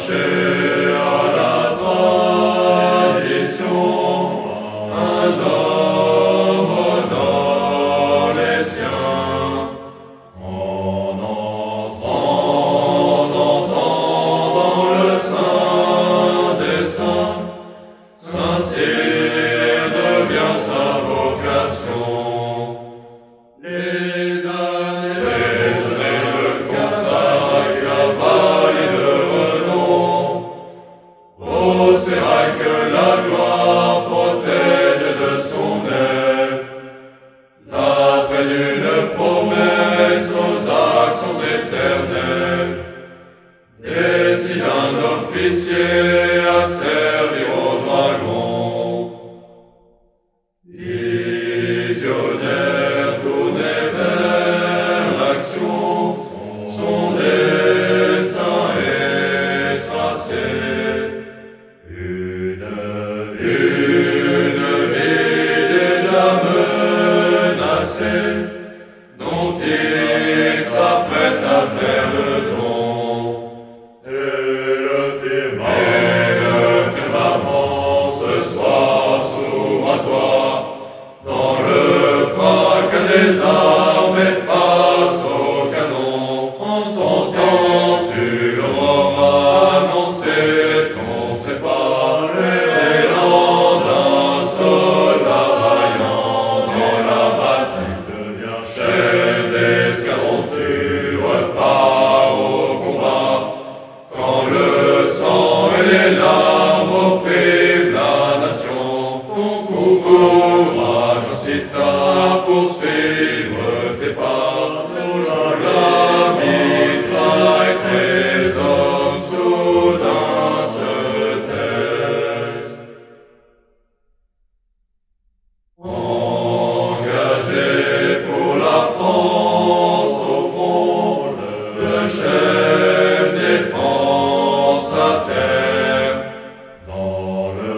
chercher à la tradition un homme dans les siens. En entrant dans le sein des saints, Saint-Cyr devient sa vocation. Les années le consacrent cavalier de renom. Au sérail que la gloire protège de son aile, l'attrait d'une promesse aux actions éternelles, décide un officier à servir au dragon. Visionnaire tourné vers l'action, son destin est tracé. Une vie déjà menacée, dont il s'apprête à faire le don. Et le firmament ce soir s'ouvre à toi, dans le fracas des armes et face au canon. Entends-tu l'aurore annoncer ton trépas, l'élan d'un soldat vaillant dans la bataille devient chef d'escadron. Tu repars au combat quand le sang et les larmes oppriment la nation. Ton courage incite à poursuivre tes pas. La mitraille, tes hommes soudain se taisent. Engagé pour la France au front, le chef défend sa terre. Dans le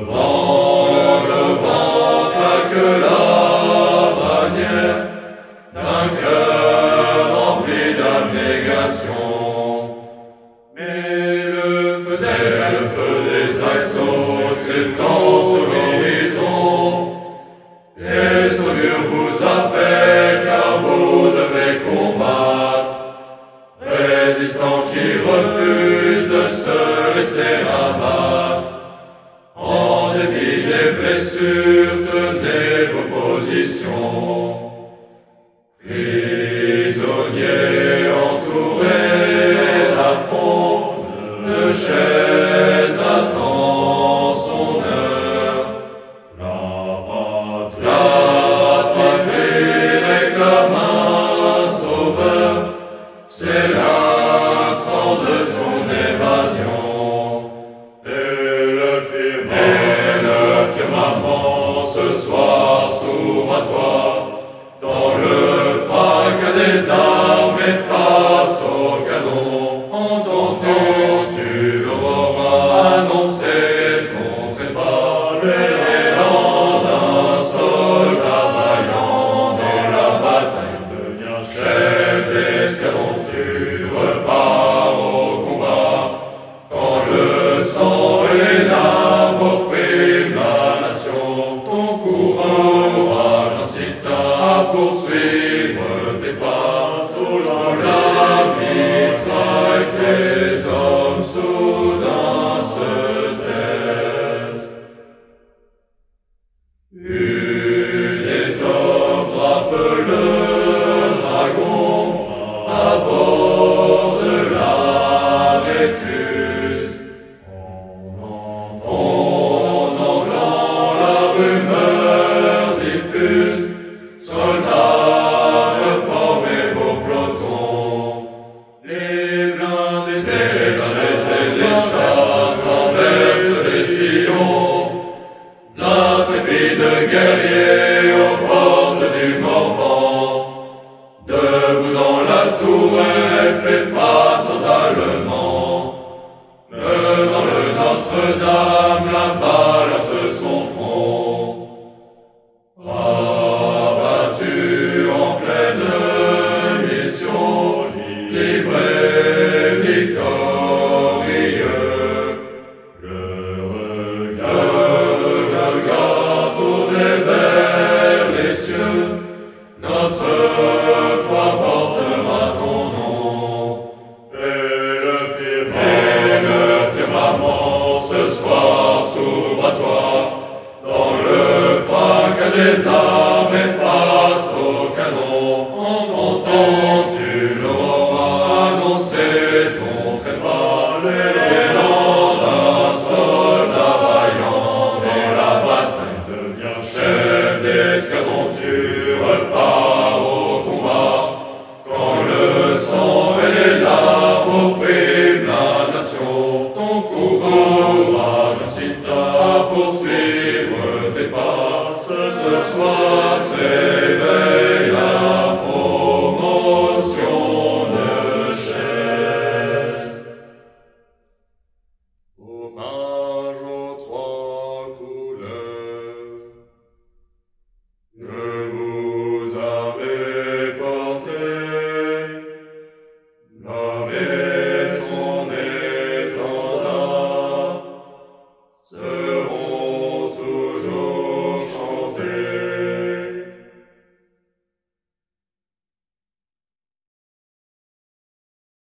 vent claque la bannière d'un cœur rempli d'abnégation. Mais le feu des assauts s'étend sur l'horizon, et Saumur vous appelle car vous devez combattre, résistants qui refusent de se laisser abattre. En dépit des blessures, tenez vos positions. Prisonniers entourés à fond, le chaise attend son heure. La patrie réclame un sauveur, c'est l'instant de son évasion. Et le firmament ce soir s'ouvre à toi, dans le fracas des armes et face au canon. Entends-tu l'aurore annoncer ton trépas, l'élan d'un soldat vaillant dans la bataille devient chef d'escadron. Tu repars au combat quand le sang et les larmes oppriment la nation. Ton courage incite à poursuivre tes pas sous la mitraille, tes hommes soudain se taisent. Une étoffe drape le dragon à bord de la Vétuste. On entend la rumeur diffuse, soldats, reformez vos pelotons. Les blindés et les des armes et face au canon, en tentant